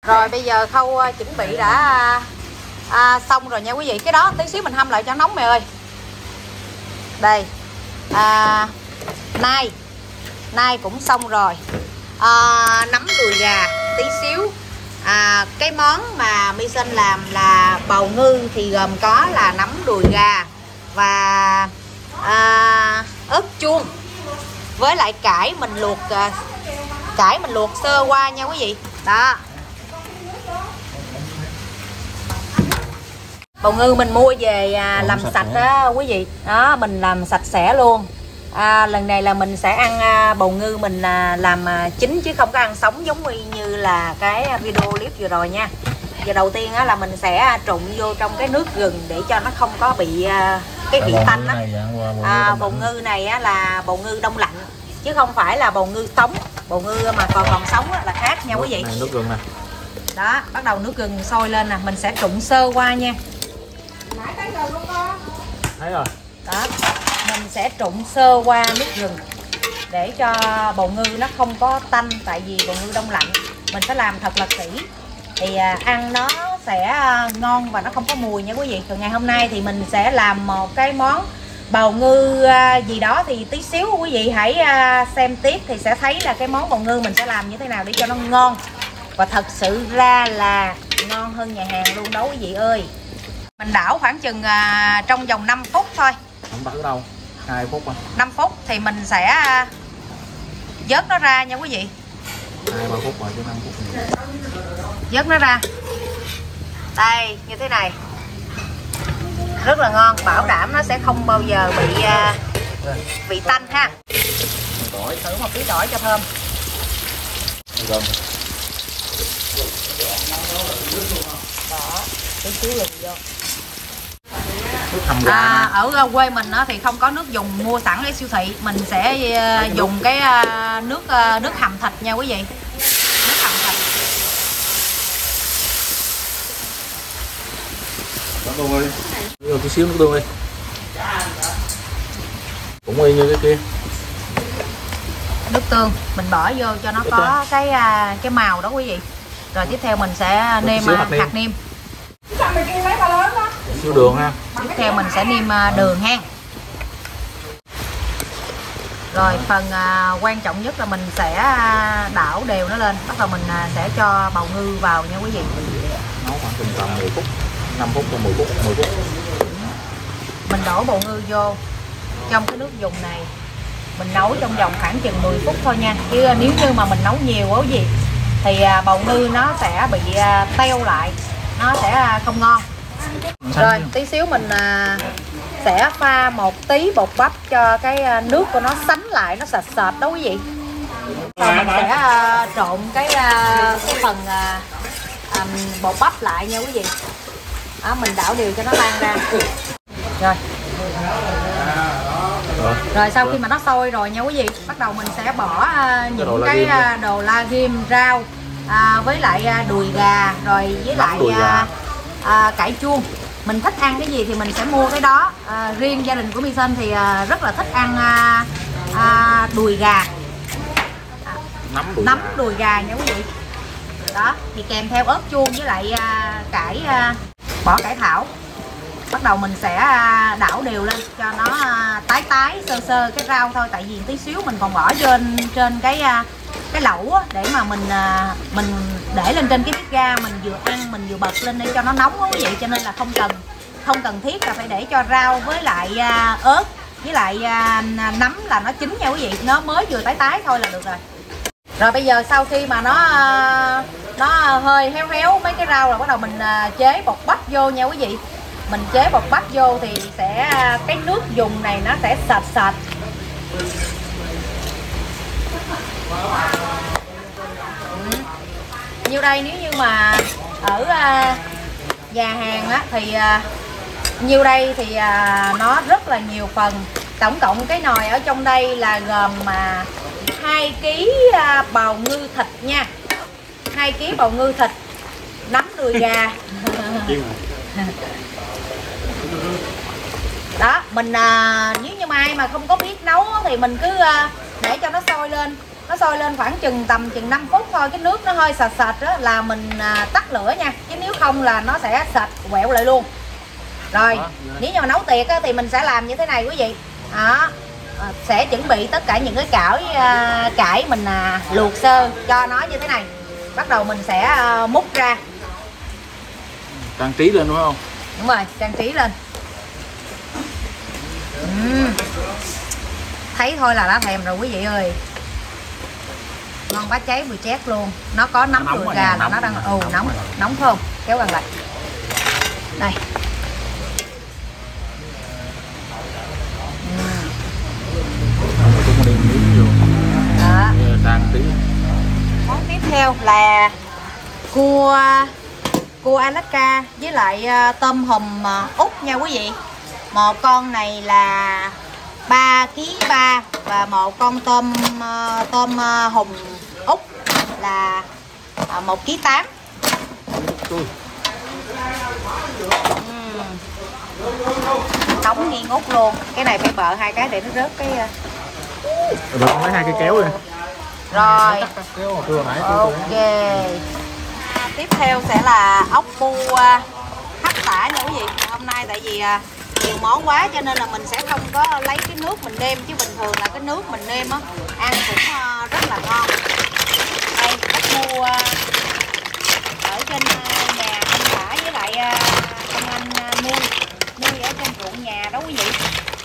Rồi bây giờ khâu chuẩn bị đã xong rồi nha quý vị. Cái đó tí xíu mình hâm lại cho nóng mẹ ơi. Đây nai cũng xong rồi. Nấm đùi gà tí xíu. Cái món mà My Sinh làm là bào ngư thì gồm có là nấm đùi gà và ớt chuông với lại cải mình luộc sơ qua nha quý vị. Đó. Bào ngư mình mua về làm sạch đó quý vị. Đó, mình làm sạch sẽ luôn. Lần này là mình sẽ ăn bào ngư mình làm chín chứ không có ăn sống giống như là cái video clip vừa rồi nha. Giờ đầu tiên là mình sẽ trụng vô trong cái nước gừng để cho nó không có bị cái vị tanh á. Bào ngư này là bào ngư đông lạnh chứ không phải là bào ngư sống. Bào ngư mà còn sống là khác nha quý vị. Nước gừng nè. Đó, bắt đầu nước gừng sôi lên nè, mình sẽ trụng sơ qua nha. Thấy rồi. Đó, mình sẽ trụng sơ qua nước gừng để cho bào ngư nó không có tanh, tại vì bào ngư đông lạnh mình phải làm thật là kỹ thì ăn nó sẽ ngon và nó không có mùi nha quý vị. Còn ngày hôm nay thì mình sẽ làm một cái món bào ngư gì đó thì tí xíu quý vị hãy xem tiếp thì sẽ thấy là cái món bào ngư mình sẽ làm như thế nào để cho nó ngon và thật sự ra là ngon hơn nhà hàng luôn đó quý vị ơi. Mình đảo khoảng chừng trong vòng 5 phút thôi. Không bắt đâu, 2 phút à. 5 phút thì mình sẽ vớt nó ra nha quý vị. 2-3 phút rồi chứ 5 phút này. Vớt nó ra. Đây, như thế này. Rất là ngon, bảo đảm nó sẽ không bao giờ bị vị tanh ha. Tỏi. Thử một tí tỏi cho thơm. Gừng. Đó, tí xíu gừng vô. Nước hầm gà. Ở quê mình thì không có nước dùng mua sẵn ở siêu thị, mình sẽ dùng cái nước hầm thịt nha quý vị. Nước hầm thịt. Nước tương đi. Đưa tí xíu nước tương đi. Cũng y như cái kia. Nước tương mình bỏ vô cho nó có cái màu đó quý vị. Rồi tiếp theo mình sẽ nêm hạt nêm. Xíu đường ha. Tiếp theo mình sẽ nêm đường ha. Rồi phần quan trọng nhất là mình sẽ đảo đều nó lên. Bắt đầu mình sẽ cho bào ngư vào nha quý vị. Nấu khoảng chừng tầm 10 phút, 5 phút cho 10 phút, 10 phút. Mình đổ bào ngư vô trong cái nước dùng này. Mình nấu trong vòng khoảng chừng 10 phút thôi nha. Chứ nếu như mà mình nấu nhiều quá gì thì bào ngư nó sẽ bị teo lại, nó sẽ không ngon. Rồi tí xíu mình sẽ pha một tí bột bắp cho cái nước của nó sánh lại, nó sệt sệt đó quý vị. Rồi mình sẽ trộn cái phần bột bắp lại nha quý vị. Đó, mình đảo đều cho nó lan ra. Rồi sau khi mà nó sôi rồi nha quý vị, bắt đầu mình sẽ bỏ những cái đồ la ghim, rau với lại đùi gà rồi với lại cải chuông. Mình thích ăn cái gì thì mình sẽ mua cái đó. Riêng gia đình của My Sinh thì rất là thích ăn đùi gà, nấm đùi gà nha quý vị. Đó thì kèm theo ớt chuông với lại bỏ cải thảo. Bắt đầu mình sẽ đảo đều lên cho nó tái sơ sơ cái rau thôi, tại vì tí xíu mình còn bỏ trên cái lẩu á, để mà mình để lên trên cái bếp ga, mình vừa ăn mình vừa bật lên để cho nó nóng á quý vị, cho nên là không cần thiết là phải để cho rau với lại ớt với lại nấm là nó chín nha quý vị, nó mới vừa tái thôi là được rồi. Rồi bây giờ sau khi mà nó hơi héo héo mấy cái rau là bắt đầu mình chế bột bắp vô nha quý vị. Mình chế bột bắp vô thì sẽ cái nước dùng này nó sẽ sệt sệt. Như đây nếu như mà ở nhà hàng á thì nhiêu đây thì nó rất là nhiều phần. Tổng cộng cái nồi ở trong đây là gồm 2 kg bào ngư thịt nha. 2 kg bào ngư thịt, nấm đùi gà. Đó, mình nếu như mà ai mà không có biết nấu thì mình cứ để cho nó sôi lên, Nó sôi lên khoảng tầm chừng 5 phút thôi, cái nước nó hơi sệt sệt đó là mình tắt lửa nha, chứ nếu không là nó sẽ sệt quẹo lại luôn. Rồi nếu như mà nấu tiệc á, thì mình sẽ làm như thế này quý vị. Đó, sẽ chuẩn bị tất cả những cái cải mình luộc sơ cho nó như thế này. Bắt đầu mình sẽ múc ra, trang trí lên đúng không? đúng rồi, trang trí lên. Thấy thôi là đã thèm rồi quý vị ơi. Ngon bá cháy bùi chét luôn. Nó có nấm đùi gà là nó đang nóng phải không? Kéo gần lại. Đây. Đó. Trang trí. Món tiếp theo là cua Alaska với lại tôm hùm Úc nha quý vị. Một con này là 3,3 kg và một con tôm hùm Úc là 1,8 kg. Nóng nghi ngút luôn. Cái này phải bợ 2 cái để nó rớt cái. Được, lấy 2 cây kéo đi. Rồi. Ok. Tiếp theo sẽ là ốc bu hấp xả nha quý vị. Hôm nay tại vì nhiều món quá cho nên là mình sẽ không có lấy cái nước mình nêm, chứ bình thường là cái nước mình nêm á ăn cũng rất là ngon. Đây, ốc bu ở trên nhà anh xã với lại ông anh nuôi ở trên ruộng nhà đó quý vị.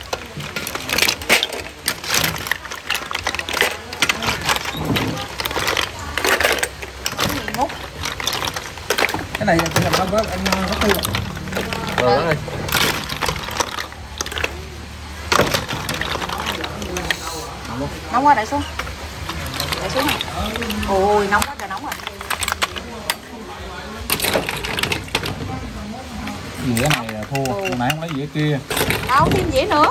Ngút. Cái này chỉ làm bớt anh có tiêu Rồi ơi. Nóng quá, để xuống này. Ôi nóng quá trời, nóng rồi. Dĩa này thua, hồi nãy không lấy dĩa kia. Đâu thêm dĩa nữa.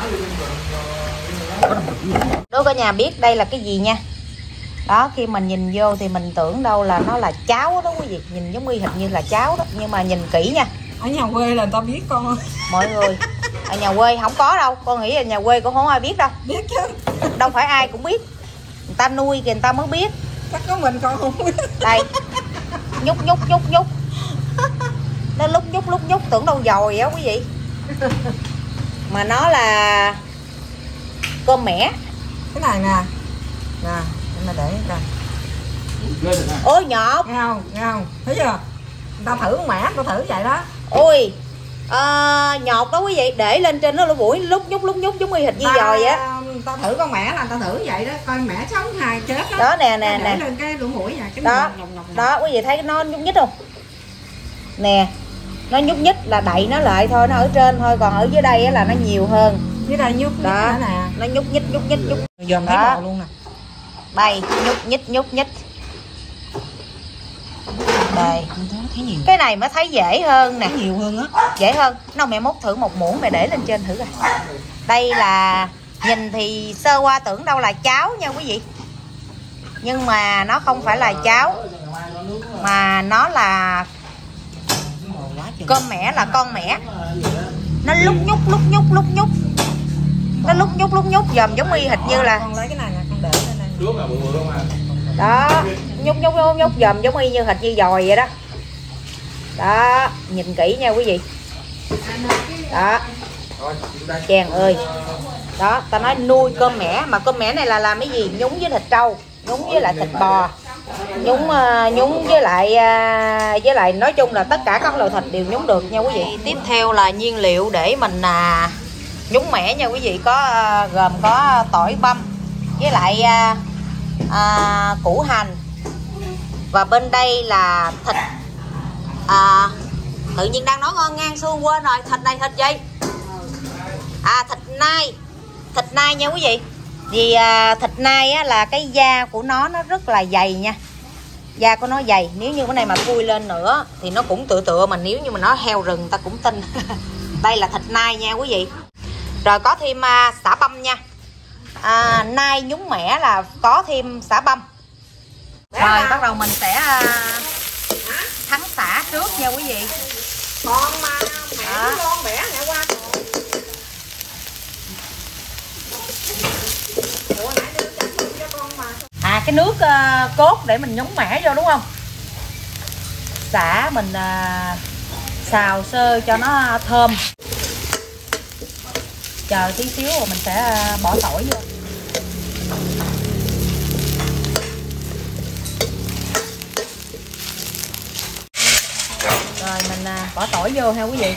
Đứa cả nhà biết đây là cái gì nha. Đó, khi mình nhìn vô thì mình tưởng đâu là nó là cháo đó quý vị. Nhìn giống y hệt như là cháo đó, nhưng mà nhìn kỹ nha. ở nhà quê là người ta biết con ơi. Mọi người ở nhà quê không có đâu, con nghĩ là nhà quê cũng không ai biết đâu. Biết chứ, đâu phải ai cũng biết, người ta nuôi kìa người ta mới biết. chắc có mình con không biết. Đây, nhúc nó lúc nhúc tưởng đâu dồi á quý vị, mà nó là cơm mẻ. Cái này nè mà để ra. Ôi nhọt, Nghe không thấy chưa, người ta thử con mẻ, người ta thử vậy đó. ôi nhọt đó quý vị, để lên trên nó buổi lúc nhúc giống y hệt như dồi á. Người ta thử con mẻ là người ta thử vậy đó, coi mẻ sống hay chết đó. Đó nè để lên cái lỗ mũi nè, cái đó ngọc. Đó quý vị thấy nó nhúc nhích không nè, nó nhúc nhích là đậy nó lại thôi, nó ở trên thôi, còn ở dưới đây là nó nhiều hơn. Dưới đây nhúc đó nè, nó nhúc nhích dòm thấy màu luôn nè. đây nhúc nhích đây. Cái này mới thấy dễ hơn nè, nhiều hơn á, dễ hơn. Nào mẹ múc thử một muỗng, mẹ để lên trên thử coi. Đây là nhìn thì sơ qua tưởng đâu là cháo nha quý vị, nhưng mà nó không phải là cháo, mà nó là cơm mẻ, là con mẻ. Nó lúc nhúc nó lúc nhúc dòm giống y hệt như là. Con lấy cái này nè, con để lên đây. Đó, nhúc dòm giống y như hệt như dòi vậy đó. Đó, nhìn kỹ nha quý vị. Đó, chàng ơi. Đó, ta nói nuôi cơm mẻ, mà cơm mẻ này là làm cái gì? Nhúng với thịt trâu, nhúng với lại thịt bò, nhúng với lại nói chung là tất cả các loại thịt đều nhúng được nha quý vị. Tiếp theo là nhiên liệu để mình nhúng mẻ nha quý vị, gồm có tỏi băm với lại củ hành, và bên đây là thịt tự nhiên đang nói ngon ngang xương quên rồi. Thịt này thịt gì? Thịt nai nha quý vị. Vì thịt nai á, là cái da của nó rất là dày nha, da của nó dày. Nếu như cái này mà khui lên nữa thì nó cũng tựa mà nếu như mà nó heo rừng ta cũng tin. Đây là thịt nai nha quý vị. Rồi có thêm sả băm nha. Nai nhúng mẻ là có thêm sả băm. Rồi bắt đầu mình sẽ thắng sả trước nha quý vị. Con mà mẹ con bẻ mẹ qua còn. Ủa nãy đưa cho con mà. cái nước cốt để mình nhúng mẻ vô đúng không? Xả mình xào sơ cho nó thơm. Chờ tí xíu rồi mình sẽ bỏ tỏi vô. Rồi mình bỏ tỏi vô ha quý vị.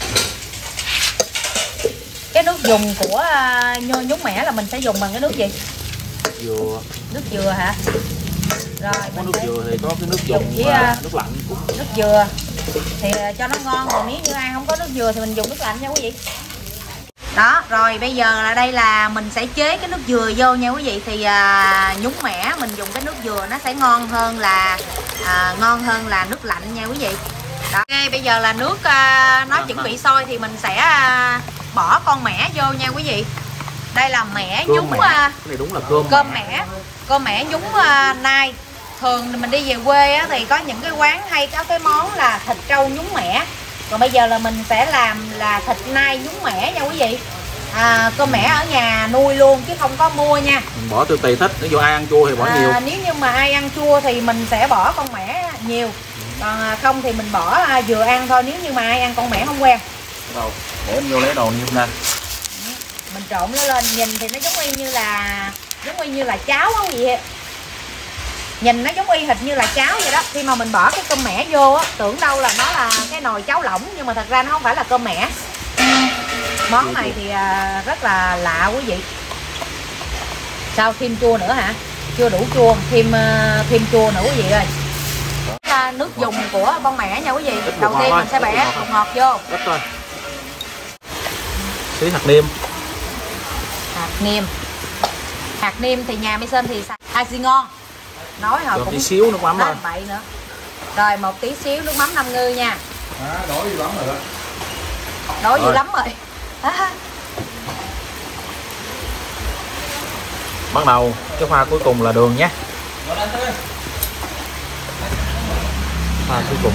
Cái nước dùng của nhúng mẻ là mình sẽ dùng bằng cái nước gì? Dừa. Nước dừa hả? Rồi Có mình nước sẽ dừa thì có cái nước dùng với nước lạnh cũng. nước dừa thì cho nó ngon, còn nếu như ai không có nước dừa thì mình dùng nước lạnh nha quý vị. Đó, rồi bây giờ là đây là mình sẽ chế cái nước dừa vô nha quý vị. Thì nhúng mẻ mình dùng cái nước dừa nó sẽ ngon hơn là nước lạnh nha quý vị. Đó. Ok, bây giờ là nước nó chuẩn bị sôi thì mình sẽ bỏ con mẻ vô nha quý vị. Đây là mẻ nhúng cái này đúng là cơm mẻ nhúng nai. Thường mình đi về quê á, thì có những cái quán hay có cái món là thịt trâu nhúng mẻ. Còn bây giờ là mình sẽ làm là thịt nai nhúng mẻ nha quý vị. Cơm mẻ ở nhà nuôi luôn chứ không có mua nha. Mình bỏ từ tùy thích, nếu như ai ăn chua thì bỏ nhiều. Nếu như mà ai ăn chua thì mình sẽ bỏ con mẻ nhiều. Còn không thì mình bỏ vừa ăn thôi, nếu như mà ai ăn con mẻ không quen. Đâu, để em vô lấy đồ như hôm nay. Mình trộn nó lên, nhìn thì nó giống y như là cháo không vậy. Nhìn nó giống y hệt như là cháo vậy đó. Khi mà mình bỏ cái cơm mẻ vô á, tưởng đâu là nó là cái nồi cháo lỏng, nhưng mà thật ra nó không phải là cơm mẻ. Món này thì rất là lạ quý vị. Sao thêm chua nữa hả? Chưa đủ chua, thêm chua nữa quý vị ơi. Nước dùng của con mẻ nha quý vị. Đầu tiên mình sẽ bẻ bột ngọt vô. Ít thôi. Tí hạt nêm. Hạt nêm thì nhà Mason thì xài xì ngon. Nói hồi cũng tí xíu nước mắm thôi. Vậy nữa. Rồi một tí xíu nước mắm 5 ngư nha. Đổ gì lắm rồi đó. Đổ gì lắm rồi. Bắt đầu cái pha cuối cùng là đường nhé. Pha cuối cùng.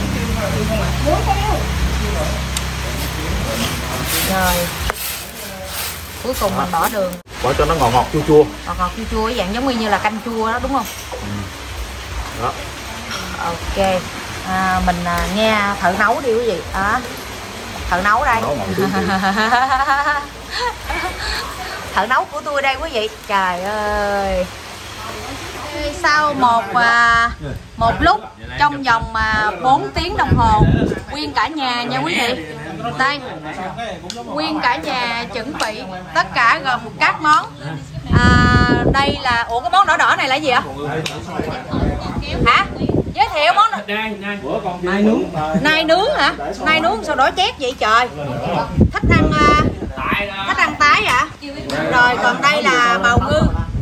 Rồi. Cuối cùng mình bỏ đường. Bỏ cho nó ngọt ngọt chua chua. Ngọt chua dạng giống như là canh chua đó đúng không? Đó. Ok. Mình nghe thợ nấu đi quý vị. Thợ nấu đây. Thợ nấu của tôi đây quý vị. Trời ơi. Sau một lúc trong vòng 4 tiếng đồng hồ, nguyên cả nhà nha quý vị. Đây, nguyên cả nhà chuẩn bị tất cả gồm các món. Đây là cái món đỏ đỏ này là gì ạ? Hả? Giới thiệu món nai nướng hả? Nai nướng sao đỏ chét vậy trời? Thích ăn tái hả? Rồi còn đây là bào ngư.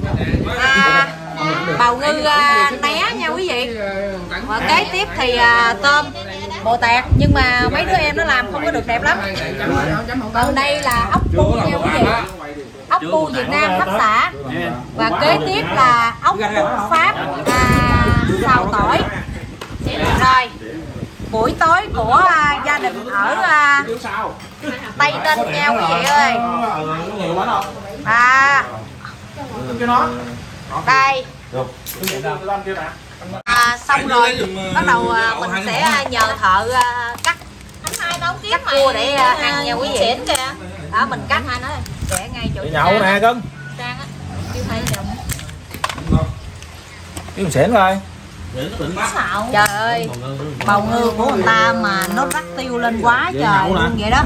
Bào ngư né nha quý vị. Và kế tiếp thì tôm bồ tạt, nhưng mà mấy đứa em nó làm không có được đẹp lắm. Còn đây là ốc bu nha quý vị. Ốc bu Việt Nam hấp xả. Và kế tiếp là ốc bu Pháp xào tỏi. Rồi buổi tối của gia đình ở Tây Ninh nha quý vị ơi. Đây. Xong rồi bắt đầu mình sẽ nhờ thợ cắt cua để ăn nha quý vị. Đó mình cắt hai nó để ngay chỗ nhậu nè cưng. Trang á. Kêu thầy chồng. Cái xỉn rồi. Trời ơi, bào ngư của người ta mà nó rắc tiêu lên quá trời luôn vậy đó.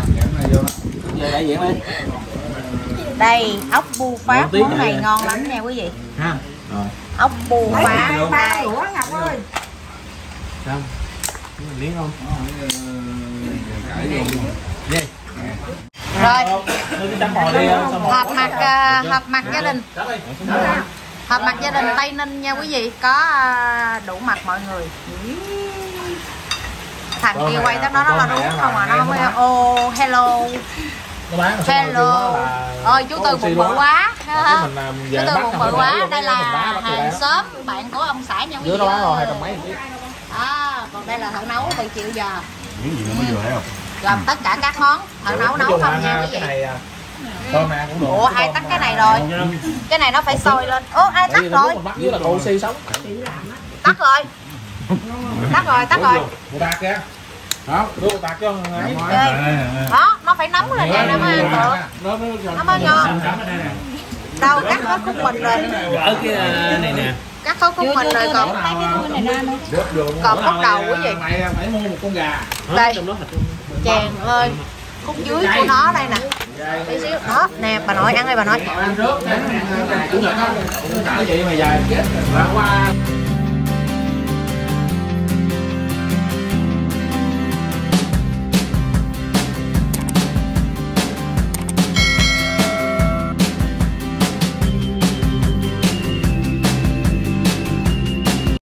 Đây, ốc bu Pháp, món này ngon lắm nha quý vị. Ốc bu Pháp. Ba đũa Ngọc ơi. Sao? Miếng không? Rồi, họp mặt gia đình. Họp mặt gia đình Tây Ninh nha quý vị. Có đủ mặt mọi người. Thằng kia quay tới nó là đúng không à? Nó không có hello. Hello. Ôi chú Tư bụng bự quá. Chú Tư bụng bự quá. Đây là hàng xóm bạn của ông xã nha quý vị. Còn đây là thợ nấu từ chiều giờ. Miếng gì nữa mới vừa thấy không? Làm tất cả các món. Thợ nấu không nha quý vị. Tôm nè cũng được. Ủa ai tắt cái này rồi? Cái này nó phải sôi lên. Ố ai tắt rồi? Bắt dưới là oxy sống. Tắt rồi. Tắt rồi. Cô tạt kìa. Đó, đưa tạt cho ấy. Đó, nó phải nóng lên vậy nó mới ăn được. Nó mới ngon. Đâu cắt hết khúc mình rồi. Ở cái này nè. Cắt hết khúc mình rồi còn còn khúc đầu quý vị. Mày phải mua một con gà. Đây. Chèn ơi. Khúc dưới của nó đây nè. Tí xíu. Đó, nè bà nội ăn đi bà nội. Ăn trước. Chủ nhật đó. Chở vậy mày dài. Qua